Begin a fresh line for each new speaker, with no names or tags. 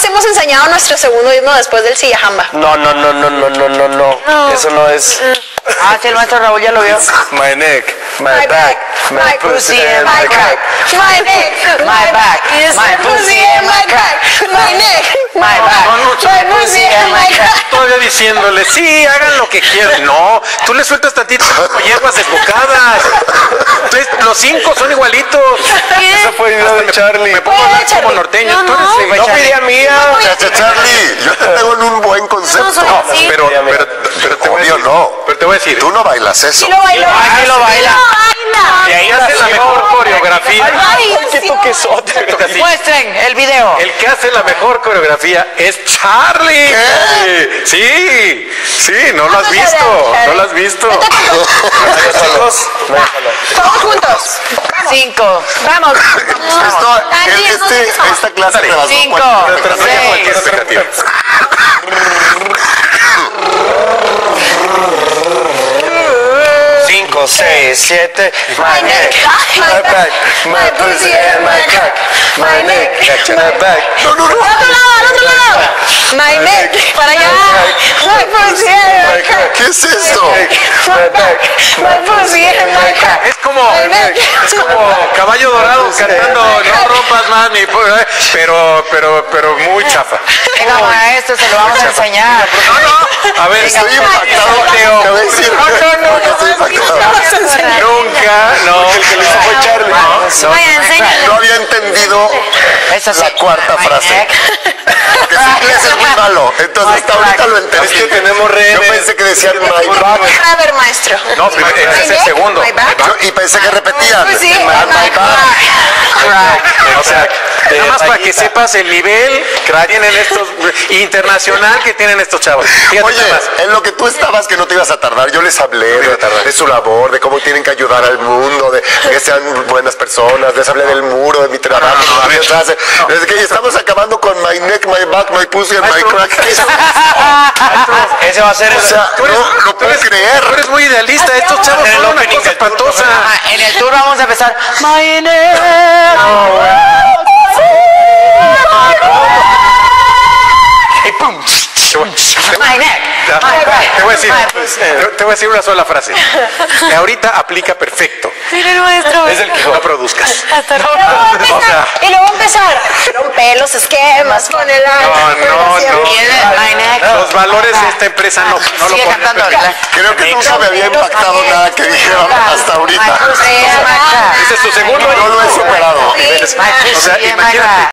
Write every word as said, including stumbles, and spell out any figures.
hemos enseñado nuestro segundo himno después del Sillajamba.
No, no, no, no, no, no, no, no.
No.
Eso no es.
Ah, sí, el maestro Raúl ya lo vio.
My neck, my back, my pussy and my crack.
My neck,
My back,
is
my pussy and my crack.
My neck,
My back,
No, no,
my pussy and my crack.
Todavía diciéndole, sí, hagan lo que quieran. No, tú le sueltas tantito como hierbas desbocadas. Entonces, los cinco son igualitos.
Esa fue idea de Charlie.
Me pongo a hablar como
Charlie.
norteño.
No,
Tú eres
no.
de
No
Charlie.
idea mía.
Chacha, Charlie, yo te tengo en un buen concepto.
No soy
No,
así.
pero, pero, pero te voy a
Obvio
decir.
no.
Pero te voy a decir.
Tú no bailas eso.
Sí lo bailó.
Ay, sí lo baila.
Y ahí hace la mejor coreografía.
Ay,
Qué
sí.
toquesote.
Muestren el video.
El que hace la mejor coreografía es Charlie. Sí, sí, no lo has visto. No lo has visto.
Chicos,
Todos juntos.
Cinco.
Vamos.
Esto,
Dani,
el-
no
este,
sé cómo.
esta clase rebasó
Cinco.
cualquier-
Pero no hay cualquier
Seis.
expectativa.
cinco, seis, siete.
My neck, my back, my pussy and my crack. My neck,
My back.
No, no, no.
al otro lado, al otro lado. My neck, para allá. My pussy and my crack.
¿Qué es esto?
My back, my pussy and my crack.
Es como,
My neck.
es como Caballo Dorado cantando no rompas más mi po- eh, pero, pero, pero muy chafa.
Venga, maestro, se lo vamos a enseñar.
A ver,
Estoy impactado.
Teo.
Te voy a decir. Porque estoy impactado.
Nunca, no.
El que lo hizo fue Charlie.
Vaya, enséñale.
No había entendido
Eso sí.
la cuarta
My
frase.
neck.
Porque su inglés es muy malo. Entonces hasta ahorita lo entendí.
Es que tenemos
Yo
redes.
pensé que decían my back.
A ver, maestro.
No, primero, ese es el segundo.
My back.
Yo- y pensé que repetían.
Pues sí,
My
my
back.
O sea, nada más para que sepas el nivel que tienen estos, internacional que tienen estos chavos. Fíjate
Oye,
nada más.
en lo que tú estabas que no te ibas a tardar, yo les hablé
No me iba
de,
a tardar.
de su labor, de cómo tienen que ayudar al mundo, de que sean buenas personas, les hablé del muro, de mi trabajo.
no, no, a
de mi
ver.
frase. Es que estamos acabando con my neck, my back, my pussy and my
Maestro,
crack.
Ese va a ser el.
O sea,
Tú eres-
no lo
tú
puedo
eres-
creer.
Tú eres muy idealista. Estos chavos
En el
son una
opening
cosa
del tour,
espantosa.
Ah, en el tour vamos a empezar. My neck.
Y pum. Te voy- te voy-
My neck. My back.
Te voy a decir,
My pussy.
te te voy a decir una sola frase. Ahorita aplica perfecto.
Miren, maestro.
Es el que
No produzcas.
Hasta luego. Y luego va a
O sea-
empezar. Y luego va a empezar. Rompe los esquemas con el
No, no, no.
My neck.
Los valores de esta empresa no, no lo
Sigue
ponen
cantando.
perfecto.
Creo que nunca me había impactado nada que dijeron hasta ahorita.
My pussy and my crack.
Ese es tu segundo.
No lo he superado.
My
O sea,
pussy and my
imagínate.
crack.